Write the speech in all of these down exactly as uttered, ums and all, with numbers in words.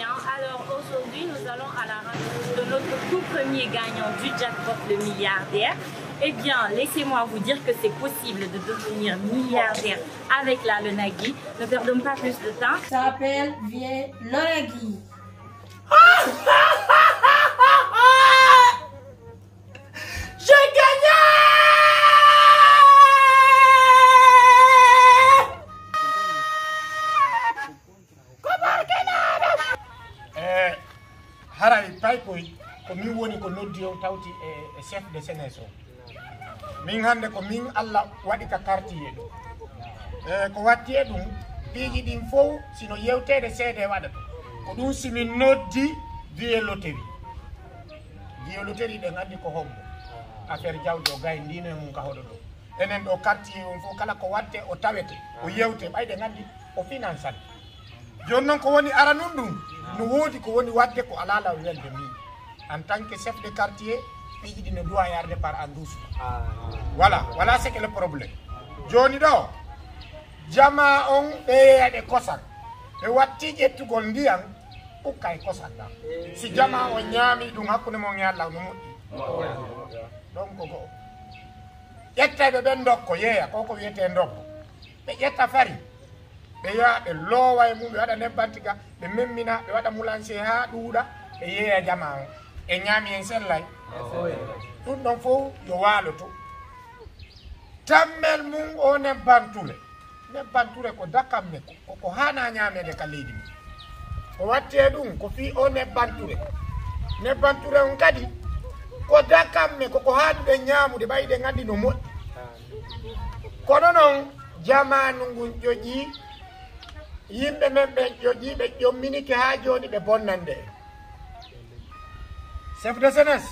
bien, alors aujourd'hui nous allons à la rencontre de notre tout premier gagnant du jackpot, le milliardaire. Eh bien, laissez-moi vous dire que c'est possible de devenir milliardaire avec la Lonagui. Ne perdons pas plus de temps. Ça s'appelle VIEUX LONAGUI. J'ai gagné! Eh, haray paykoy ko min woni ko noddi on tawti e chef de sénégal min hande ko min Allah waɗi ka quartier ɗo e ko watti e ɗum piiji ɗin fof sino yewtede seede waɗata ko ɗum simin noddi VIEUX loterie VIEUX loterie ɗen andi ko hombo affaire jawdi o gay ndine mum ka hoɗo ɗo enen ɗo quartier on fof kala ko watte o tawete o yewte ɓayde gandi o finançat joni noon ko woni ara nun ɗum no woodi ko woni wadde ko ala law welde min en tant que chef de quartier piiji ɗi no doit yarde par endousement voilà voilà c'est que le problème joni ɗo jama on ɓeyeyaɗe kosan ɓe watti ƴettugol ndiyam ukka e kosan ɗam si jama o ñaami ɗum hakkude mon e Allah no moƴƴi donc ko goo ƴettaɓe ɓen dokko yeeya koko wiyete dokko ɓe ƴetta fari ɓe yaha ɓe loowa e mum ɓe waɗa nebbantiga ɓe memmina ɓe waɗa moulanché ha ɗuuɗa ɓe yeeya jama o e ñaami en sellay ɗum ɗon fof yo waalo to tammel mum o nebbanture nebbanture ko dakamme ko hana ñamede ka leydi mum ko watte ɗum ko fi o nebbanture nebbanture on kadi ko dakamme koko hanuɗe ñamude ɓayde gandi no moƴƴi kono noon jamanu ngun ƴoƴi yimɓe men ɓe ƴoƴi ɓe ƴomminike ha joni ɓe bonnande chef de sénès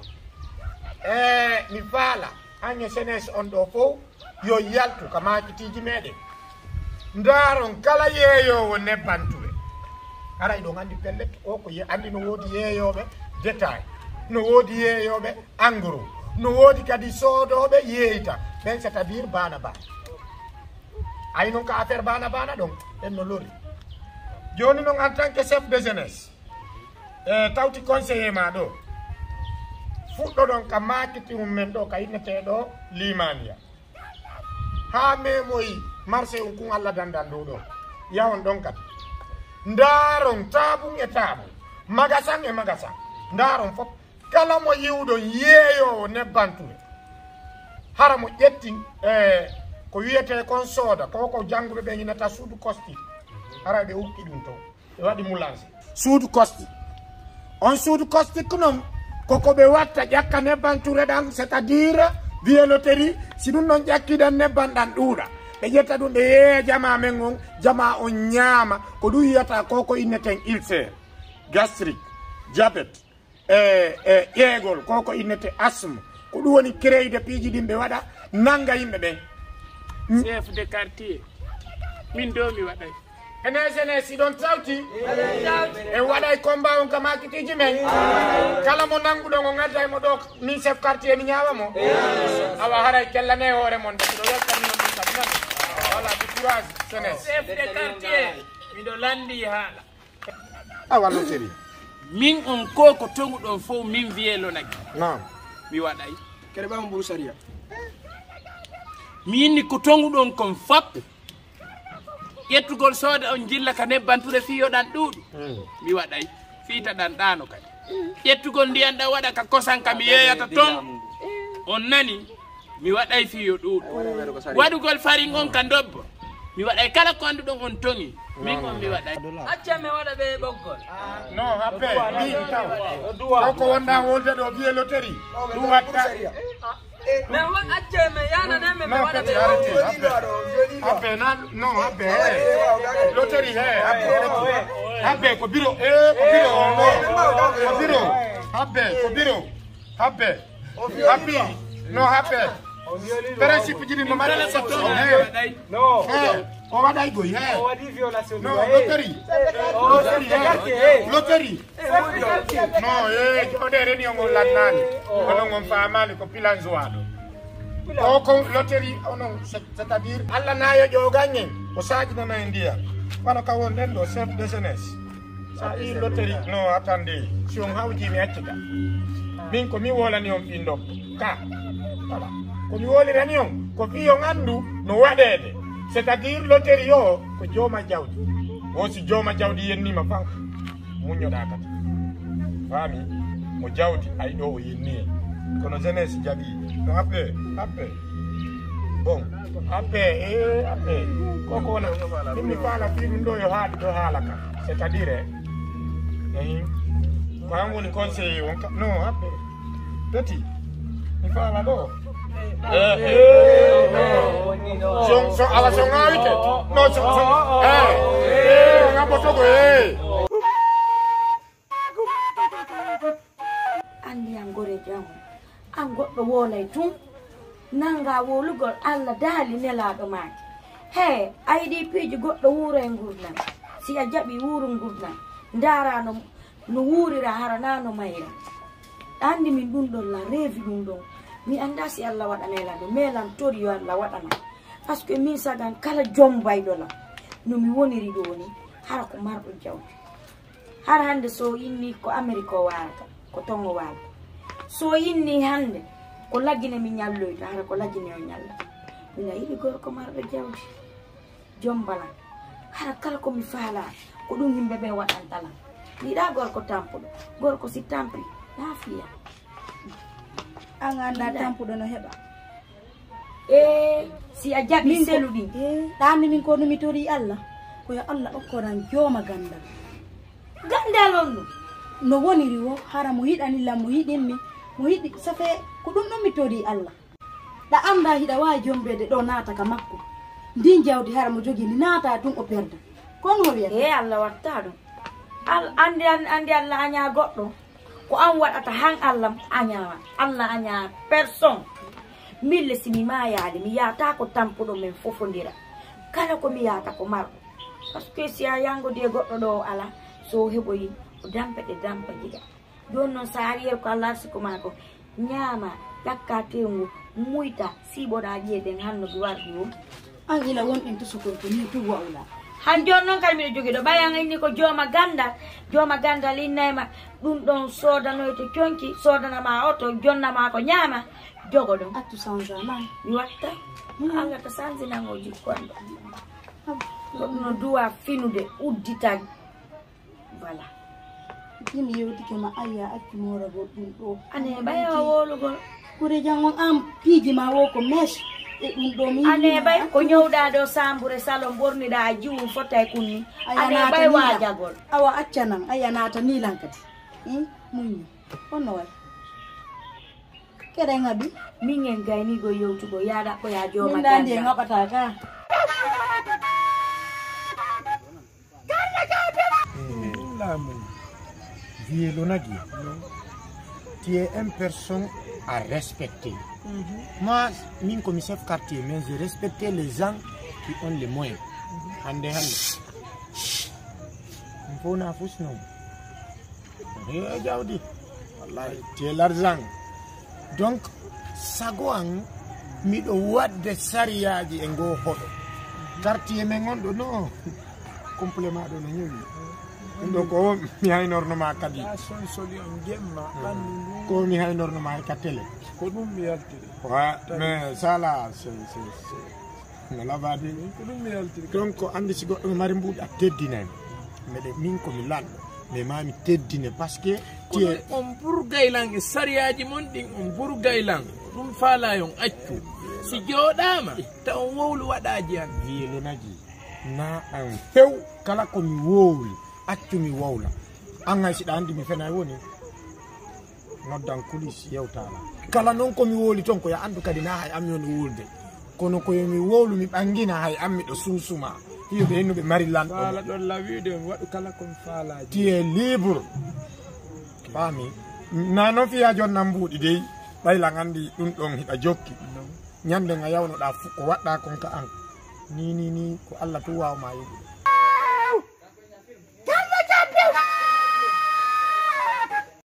e mi faala hande sénès on ɗo fof yo yaltu ka makitiji meɗen ndaron kala yeeyowo nebbanture aray ɗo andi pellet o ko andi no woodi yeeyoɓe détail no woodi yeeyoɓe engros no woodi kadi soodoɓe yeeyta ɓen c'est à dire bana bana ay noon ka affaire bana bana ɗon en no lori joni noon en tant que chef de jeunesse e tawti conseiller ma ɗo fuɗɗo ɗon ka makiti mum men ɗo ka inneteɗo limania ha memoyi marché um kun Allah dandan ɗo ɗo yawon ɗon kadi ndaron tabum e tabum magasin e magasin ndaron fof kala mo yiwɗon yeeyowo nebbanture hara mo ƴetti e ko wiyete kon sooda koko jangguɓe ɓe ñinata suudu kosti hara ɓe hukki ɗum to ɓe waɗi moulange suudu kosti on suudu kosti ko noon koko ɓe watta ƴakka nebbanture ɗan c'est à dire VIEUX loterie si ɗum noon ƴakkiɗan nebban ɗan ɗuuɗa ɓe ƴetta ɗum ɓe yeeya jama men on jama on ñaama ko ɗum yiyata koko inneten ulcère gastrique diabète e e ƴeegol koko innete asthme ko ɗum woni créide piiji ɗin ɓe waɗa nanga yimɓe ɓen chef de quartier min do mi waɗay ene sene si ɗon tawti en waɗay combat on ka makitiji men kala mo nanguɗon o gadda mo ɗo min chef quartier mi ñaawa mo awa haray kellane hoore mon de ɗo weltanino ɗum kam nan voilà du courage sene chef de quartier miɗo landi haala awa loterie min on ko ko tonguɗon fof min VIEUX LONAGUI non mi waɗay kede ɓama mburu saria mi yinni ko tonguɗon kon fop ƴettugol sooda on jilla ka nebbanture fiyoɗan ɗuuɗu mi waɗay fiitaɗan ɗano kadi ƴettugol ndiyan ɗan waɗa ka kosan ka mi yeeyata ton on nani mi waɗay fiyo ɗuuɗu waɗugol farin on ka dobbo mi waɗay kala ko anduɗon on tongi min on mi waɗay acca mi waɗa ɓe ɓoggol non happe ɗi taw koko wonɗa wolde ɗo VIEUX loterie ɗum watta mais won acca mi yananemi mi non waɗa peti ɓe arrêté happe nan non happe loterie he happe happe ko bureau e ko bureau o ko bureau happe ko bureau happe happi non happe principe jiɗi no mbaɗa section he o waɗay goy he non loterie loterie loterie non e joɗe reni on lannani onon on famali ko pilanzoa ɗo o ko loterie onon c'est à dire Allah nayo ƴogañen o sajinana e ndiyam kono ka won ɗen ɗo chef de jeunesse sa i lottery no attendez si on hawji mi accita min ko mi wolani on ɓindom ka voilà ko mi wolirani on ko fi on andu no waɗede c' est à dire lottery o ko jooma jawdi o si jooma jawdi yennima fanko muñoɗa kadi faami mo jawdi ay ɗo o yenni kono jeunesse jaɓi no happe happe bon happe e happe koko wona ɗum mi faala fi ɗum ɗo yo haaɗi ɗo haala ka c' est à dire eyi ko han woni conseiller on ka non happe tati mi faala ɗo son son ala son ngawite non son son eh ngabotogo eh andi an gore jamu an goɗɗo wolay tun nanga wolugol Allah daali nelaɗo maaki he a yiɗi piiji goɗɗo wuuro e gurdam si a jaɓi wuuro gurdam ndara no no wuurira haranano mayra andi min ɗum ɗon la reewi ɗum ɗon mi anda si Allah waɗanela ɗo melan tori yo Allah waɗana par ce que min sagan kala joom bayɗola no mi woniri ɗo ni hara ko marɗo jawdi har hande so inni ko Amérique o warata ko ton o warata so inni hande ko laggine mi ñalloyto hara ko laggine o ñalla mina yiɗi gorko marɗo jawdi joom balan hara kala komi faala ko ɗum yimɓe ɓe waɗantalam yiɗa gorko tampuɗo gorko si tampi lafiya an anda tampuɗo no heɓa e si a jaɓi selu ɗi ɗanni min ko numi tori Allah koyo Allah okkoran jooma gandal gandal on ɗum no woniri wo hara mo yiɗanillam mo yiɗinmi mo yiɗi safe ko ɗum ɗon mi tori Allah ɗa anda hiɗa wawi jombede ɗo naata ka makko ndin jawdi hara mo jogini naata tun o perda kon ho wiyata e Allah watta ɗum andi andi Allah aña goɗɗo ko an waɗata han Allah añawa Allah aña personne mille simi mayade mi yata ko tampuɗo men fofodira kala ko mi yata ko marɗo par ce que si a yangodi e goɗɗo ɗo ala so heɓoyi o dampe ɗe dampa jiga joni noon sa ari ko Allah siko ma ko ñaama ƴakka tengu muyta siɓoɗa ƴeeɗen hannogi warɗi o an ila wonɗen to sokol ko ni tu wawla han joni noon kadi miɗo jogui ɗo ɓayan inni ko jooma gandal jooma gandal innayma ɗum ɗon sodanoyto conki sodanama oto jonnama ko ñaama jogo ɗum attu changement mi watta Allah to sanzinango jikkonɗo goɗɗo duwa finude uddita voilà yimi yewtike ma aya accu moragol ɗum ɗo ane ɓayawa wolugol kure jangon an piiji ma wo ko mes e ɗum ɗo mi ane ɓay ko ñowɗa ɗo sambure salon ɓorniɗa jiwum fotta e kunni ane ɓay wajagol awa accanan aya nata nilan kadi muñi onno way keɗen haɓi min en gaynigo yewtugo yaɗa ko ya jooma min dandi e ngaɓata ka VIEUX LONAGUI, tu es une personne à respecter. Mm-hmm. Moi, min comme chef quartier, mais je respecte les gens qui ont les moyens. Hande hande. Faut na fous non. Eh, Jaudi. Wallahi, tu es l'argent. Donc, sagoang mi do wadde sariyaji e go hodo. Quartier men gondo no. Complément do no ñewi. Donc o mi hay norma kadi son solution gemma ko mi hay norma ka télé ko dum mi yaltiri wa mais sala c'est c'est la vadi ko dum mi yaltiri donc andi ci goddo mari mbuudi a teddina mais de min ko mi lan mais mami teddine parce que ti on bur gaylang sariyaji mon din on bur gaylang dum fala yon accu si jodama ta on wowlu wadaji an VIEUX LONAGUI na an few kala ko mi wowli accu mi wowla an hay siɗa andi mi fenay woni noddan kulis yewtala kala noon komi wowli toon ko ya andu kadi na hay am yoni wolde kono koyo mi wowlu mi ɓangina hay am miɗo suusuma hiyoɓe hennuɓe mari lanɗoala ɗon la wiide mi waɗu kala komi faalaji tu es libre faami na noon fiya jonnan mbuuɗi dey ɓaylan andi ɗum ɗon hiɗa jokki ñande nga yawnoɗa fu ko waɗɗa kon ka an ni ni ni ko Allah tu wawma yuɓude